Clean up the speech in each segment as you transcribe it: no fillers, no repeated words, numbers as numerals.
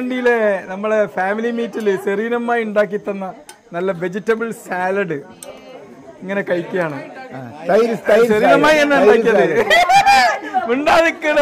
കുഴിമന്തിയിലെ നമ്മളെ ഫാമിലി മീറ്റില് സെറീനമ്മ ഉണ്ടാക്കി തന്ന നല്ല വെജിറ്റബിൾ സാലഡ് ഇങ്ങനെ കഴിക്കുകയാണ്. സെറീനമ്മ തന്നെ ഉണ്ടാക്കിയത്. ഉണ്ടാതിക്കണ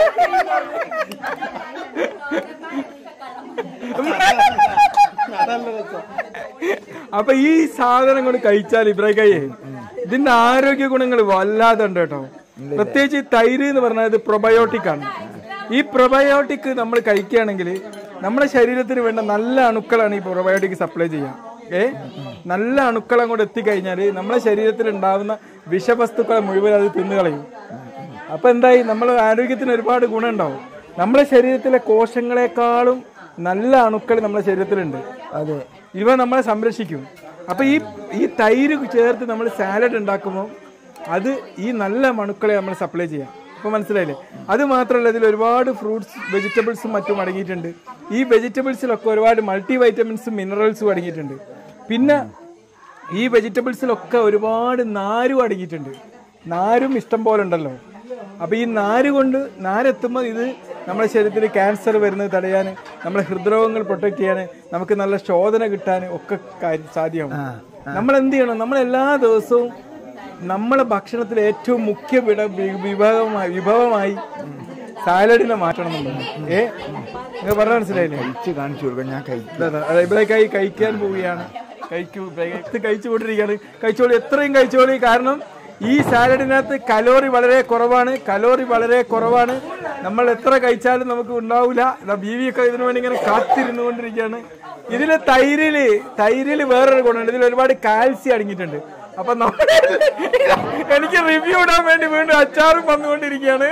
അപ്പൊ ഈ സാധനം കൊണ്ട് കഴിച്ചാൽ ഇബ്രാഹിക്കയ്യേ ഇതിന്റെ ആരോഗ്യ ഗുണങ്ങൾ വല്ലാതെ ഉണ്ട് കേട്ടോ. പ്രത്യേകിച്ച് തൈര് എന്ന് പറഞ്ഞാൽ ഇത് പ്രൊബയോട്ടിക് ആണ്. ഈ പ്രൊബയോട്ടിക് നമ്മൾ കഴിക്കുകയാണെങ്കിൽ നമ്മുടെ ശരീരത്തിന് വേണ്ട നല്ല അണുക്കളാണ് ഈ പ്രൊബയോട്ടിക് സപ്ലൈ ചെയ്യുക. നല്ല അണുക്കൾ അങ്ങോട്ട് എത്തിക്കഴിഞ്ഞാൽ നമ്മുടെ ശരീരത്തിൽ ഉണ്ടാവുന്ന വിഷവസ്തുക്കളെ മുഴുവൻ അത് തിന്നുകളയും. അപ്പൊ എന്തായി, നമ്മുടെ ആരോഗ്യത്തിന് ഒരുപാട് ഗുണം ഉണ്ടാവും. നമ്മുടെ ശരീരത്തിലെ കോശങ്ങളെക്കാളും നല്ല അണുക്കൾ നമ്മുടെ ശരീരത്തിലുണ്ട്. അതെ, ഇവ നമ്മളെ സംരക്ഷിക്കും. അപ്പൊ ഈ തൈര് ചേർത്ത് നമ്മൾ സാലഡ് ഉണ്ടാക്കുമ്പോൾ അത് ഈ നല്ല അണുക്കളെ നമ്മൾ സപ്ലൈ ചെയ്യാം. ഇപ്പൊ മനസ്സിലായില്ലേ? അത് മാത്രമല്ല, ഇതിൽ ഒരുപാട് ഫ്രൂട്ട്സ് വെജിറ്റബിൾസും മറ്റും അടങ്ങിയിട്ടുണ്ട്. ഈ വെജിറ്റബിൾസിലൊക്കെ ഒരുപാട് മൾട്ടി വൈറ്റമിൻസും മിനറൽസും അടങ്ങിയിട്ടുണ്ട്. പിന്നെ ഈ വെജിറ്റബിൾസിലൊക്കെ ഒരുപാട് നാരും അടങ്ങിയിട്ടുണ്ട്. നാരും ഇഷ്ടം പോലെ ഉണ്ടല്ലോ. അപ്പൊ ഈ നാരെത്തുമ്പോൾ ഇത് നമ്മുടെ ശരീരത്തിൽ ക്യാൻസർ വരുന്നത് തടയാൻ, നമ്മളെ ഹൃദ്രോഗങ്ങൾ പ്രൊട്ടക്ട് ചെയ്യാൻ, നമുക്ക് നല്ല ശോധന കിട്ടാൻ ഒക്കെ സാധ്യമാവും. നമ്മൾ എന്ത് ചെയ്യണം? നമ്മൾ എല്ലാ ദിവസവും നമ്മളെ ഭക്ഷണത്തിൽ ഏറ്റവും മുഖ്യ വിഭവമായി സാലഡിനെ മാറ്റണം എന്നുള്ളത്. നിങ്ങൾ പറഞ്ഞ മനസ്സിലായില്ലേ? കാണിച്ചു കൊടുക്കാം. ഞാൻ ഇവിടേക്കായി കഴിക്കാൻ പോവുകയാണ്. കഴിച്ചുകൊണ്ടിരിക്കുകയാണ്. കഴിച്ചോളി, എത്രയും കഴിച്ചോളി. കാരണം ഈ സാലഡിനകത്ത് കലോറി വളരെ കുറവാണ്. നമ്മൾ എത്ര കഴിച്ചാലും നമുക്ക് ഉണ്ടാവില്ല. ബീവിയൊക്കെ ഇതിനു വേണ്ടി ഇങ്ങനെ കാത്തിരുന്നു കൊണ്ടിരിക്കുകയാണ്. ഇതിലെ തൈരില് വേറൊരു ഗുണമുണ്ട്. ഇതിൽ ഒരുപാട് കാൽസ്യം അടങ്ങിയിട്ടുണ്ട്. അപ്പൊ എനിക്ക് റിവ്യൂ ഇടാൻ വേണ്ടി വീണ്ടും അച്ചാറും വന്നുകൊണ്ടിരിക്കുകയാണ്.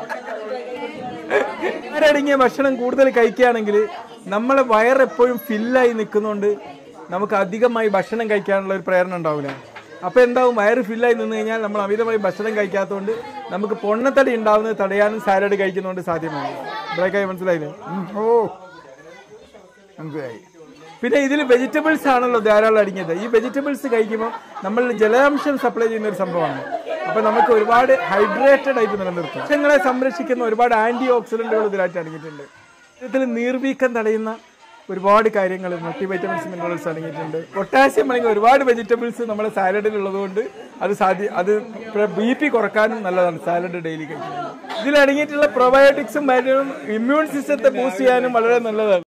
അടങ്ങിയ ഭക്ഷണം കൂടുതൽ കഴിക്കുകയാണെങ്കിൽ നമ്മളെ വയറെപ്പോഴും ഫില്ലായി നിൽക്കുന്നതുകൊണ്ട് നമുക്ക് അധികമായി ഭക്ഷണം കഴിക്കാനുള്ള ഒരു പ്രേരണ ഉണ്ടാവില്ല. അപ്പൊ എന്താവും, വയറ് ഫില്ലായി നിന്ന് കഴിഞ്ഞാൽ നമ്മൾ അമിതമായി ഭക്ഷണം കഴിക്കാത്തതുകൊണ്ട് നമുക്ക് പൊണ്ണത്തടി ഉണ്ടാവുന്നത് തടയാനും സാലഡ് കഴിക്കുന്നതുകൊണ്ട് സാധ്യമാണ്. ബ്രേക്കായി മനസ്സിലായില്ലേ? മനസ്സിലായി. പിന്നെ ഇതിൽ വെജിറ്റബിൾസ് ആണല്ലോ ധാരാളം അടങ്ങിയത്. ഈ വെജിറ്റബിൾസ് കഴിക്കുമ്പോൾ നമ്മൾ ജലാംശം സപ്ലൈ ചെയ്യുന്ന ഒരു സംഭവമാണ്. അപ്പൊ നമുക്ക് ഒരുപാട് ഹൈഡ്രേറ്റഡ് ആയിട്ട് നിലനിർത്തും. വൃക്ഷങ്ങളെ സംരക്ഷിക്കുന്ന ഒരുപാട് ആന്റി ഓക്സിഡന്റുകൾ ഇതിലായിട്ട് അടങ്ങിയിട്ടുണ്ട്. ഇതിൽ നീർവീക്കം തടയുന്ന ഒരുപാട് കാര്യങ്ങൾ, മൾട്ടി വൈറ്റമിൻസ്, മിനറൽസ് അടങ്ങിയിട്ടുണ്ട്. പൊട്ടാസ്യം അടങ്ങിയ ഒരുപാട് വെജിറ്റബിൾസ് നമ്മുടെ സാലഡിൽ ഉള്ളതുകൊണ്ട് അത് BP കുറക്കാനും നല്ലതാണ് സാലഡ് ഡെയിലി കഴിക്കുന്നത്. ഇതിൽ അടങ്ങിയിട്ടുള്ള പ്രൊബയോട്ടിക്സും ഇമ്മ്യൂൺ സിസ്റ്റത്തെ ബൂസ്റ്റ് ചെയ്യാനും വളരെ നല്ലതാണ്.